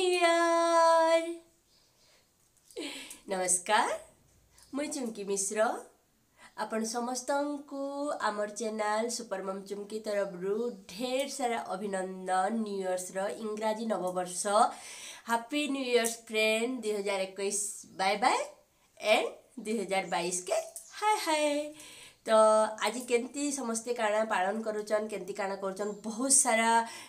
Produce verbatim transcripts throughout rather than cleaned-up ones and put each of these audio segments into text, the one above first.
Year. नमस्कार, मुई चुमकी मिश्र आपण समस्त को आमर चैनल सुपर मम चुमकी तरफ रु ढेर सारा अभिनंदन। न्यू इयर्स रो इंग्राजी नववर्ष हैप्पी न्यू इयर्स फ्रेंड। दुई हजार इक्कीस बाय बाय एंड दुई हजार बाईस के हाय हाय। तो आज केमती समस्ते काना पालन करुचन केमती काना करुचन बहुत सारा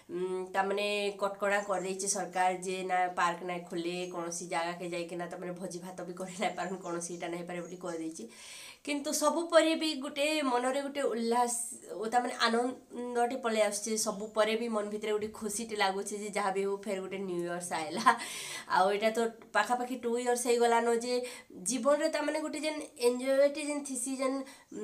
तमने कटकड़ा कर देछि सरकार जे ना पार्क ना खोले कौन सी जगह के जाई के ना तमने भोजी भात भी करे ना पारन कौन सी टा नहीं पारे बोली कर देछि। किंतु सबु परे भी गुटे मनरे गुटे उल्लास तमने आनंदटे पळे आछे। सबु परे भी मन भितरे गुटे खुशीटे लागुछे जे जहाँ भी हो फेर गुटे न्यू इयर्स आइला। आउ एटा तो पाखापाखि टू इयर्स हो गलानो जे जीवन रे तमने गुटे जेन एन्जॉयटे जेन थिसी जेन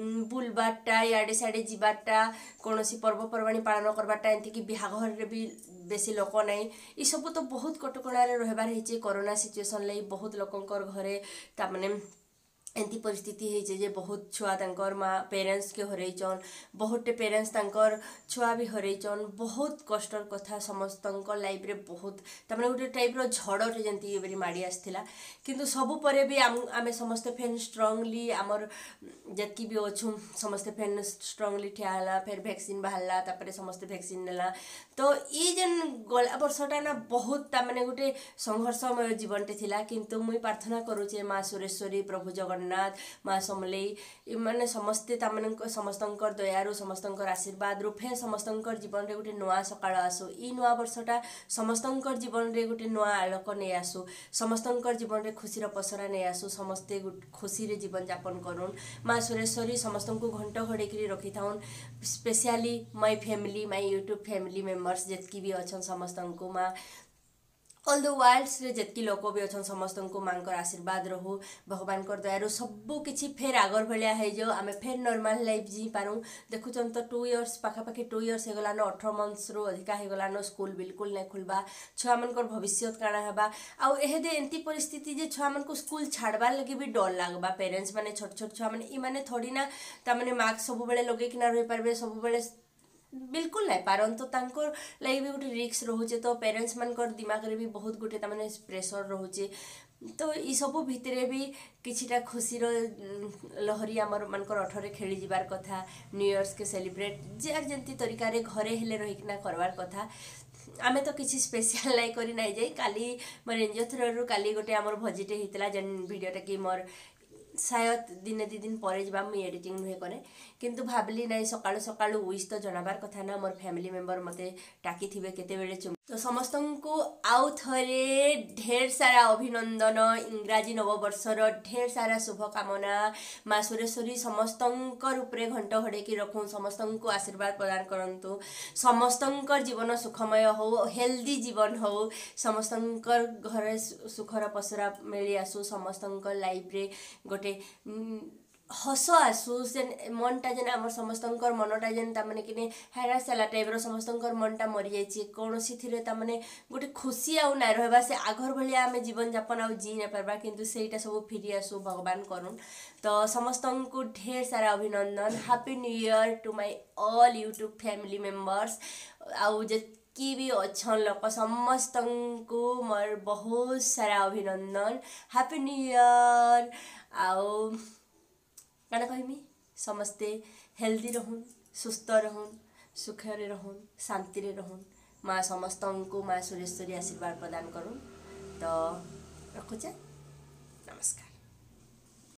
बुलबाटा याडे साडे जीवाटा कौन सी पर्वपर्वाणी पालन करवाटा एमती कि बिहाघर रे भी बेसी लोक नहीं। ये सब तो बहुत कटकणा रहबार है। कोरोना सिचुएसन लई बहुत लोकंकर घरे तमने एंती परिस्थिति है जे बहुत छुआ तंकर माँ पेरेंट्स के हरैचन बहुत पेरेंट्स तंकर छुआ भी हरैचन। बहुत कष्टर कथा समस्त लाइफ रे बहुत तमने गोटे टाइप रो झड़टे जंती एबरी माड़ी आसथिला। किंतु सबु परे भी आम आमे समस्त फेन स्ट्रांगली आमर जतकी भी अच्छु समस्त फेन स्ट्रांगली ठियाला। फिर वैक्सीन बाहरला तापरे समस्त वैक्सीन नेला। तो ये जेन गला वर्षटा ना बहुत तमने गोटे संघर्षमय जीवनटे थिला। किंतु मुई प्रार्थना करूचे माँ सुरेश्वरी प्रभु जगन्नाथ माँ समलेई माने समस्ते तमन समस्तंकर दयारु समस्तंकर आशीर्वाद रु फेर समस्तंकर जीवन रे गोटे नुआ सकाळ आसु। ई नुआ वर्षटा समस्तंकर जीवन रे गोटे नुआ आलोक नै आसु। समस्तंकर जीवन रे खुशी रो पसरा नै आसु। समस्ते खुशी रे जीवन यापन करूँ। माँ सुरेश्वरी समस्तंको घंट घड़ेकरी रखी थाउन। Specially my family my YouTube family members जितकी भी अच्छन समस्तंको माँ ऑल द वर्ल्ड्स रे जितकी लोक भी अच्छन समस्त को मांकर आशीर्वाद रहू भगवान कर दयारु सबू किछि फेर आगर भलिया है जो आमे फेर नॉर्मल लाइफ जी पारू। देखुचन तो टू इयर्स पाखापाखि टू इयर्स हो गलानो अठारह मंथ्स रो अधिका हो गलानो स्कूल बिल्कुल नहीं खुलबा। छुआ मनकर भविष्य काना हेबा आउ एहेदे एंती परिस्थिति जे छुआ मन को स्कूल छाड़बार लगे भी डर लागबा। पेरेंट्स माने छोट छोट छुआ माने ई माने थोड़ी ना तमने मार्क्स सब बेले लगे कि ना रहि पारबे सब बेले बिल्कुल नहीं पारन। तो तांकर लाइक भी गोटे रिक्स रोचे। तो पेरेंट्स मानकर दिमाग रे भी बहुत गोटे तमने प्रेशर रोचे। तो ये सब भितरे भी किछिटा खुशी रो लहरी आमर मानकर अठरे खेली जीवार कथा। न्यू इयर्स के सेलिब्रेट जार जंती तरीका रे घरे हेले रहिकना करवार कथा। आमे तो किसी स्पेशल नहीं करी नहीं जाई। काली मोर एनजीओ थ्रू काली गोटे आमर भोजिटे हितला जेन वीडियोटा कि मोर शायद दिने दी दिन पर जा मुझे एडिटिंग नुहे करे। किंतु भावली ना सकाळु सकाळु विश तो जनाबार कथा ना मोर फैमिली मेंबर मते टाकी थिबे केते बेले चुम। तो समस्त को आउ थरे ढेर सारा अभिनंदन। इंग्राजी नववर्षर ढेर सारा शुभकामना। माँ सुरेश्वरी समस्त उपरे घंट हड़ेकी रखूँ। समस्त को आशीर्वाद प्रदान करंतु। समस्त जीवन सुखमय हो हेल्दी जीवन हो। समस्त घर सुखर पसरा मिली आसु। समस्त लाइफ रे गोटे हस आसु से मनटा जेन आम समस्त मनटा जेन तमने कि हैरास साला टाइप समस्त मनटा मरी जाइए कौन सी तमने गोटे खुशी आउ ना रहा से आगर भाया आम जीवन यापन आउ जी ना पार्बा। किंतु सेटा सब फिरी आसु भगवान करुन। तो समस्त को ढेर सारा अभिनंदन। Happy new year to my all YouTube family members. आउ जे की भी अच्छन लोक समस्त को मोर बहुत सारा अभिनंदन। Happy new year. आउ काना कहमी समस्ते हेल्दी रहून सुस्थ रहून सुखरे रहून शांति रे रहून। माँ समस्त को माँ सुरेश्वरी आशीर्वाद प्रदान करूँ। तो रखुचे।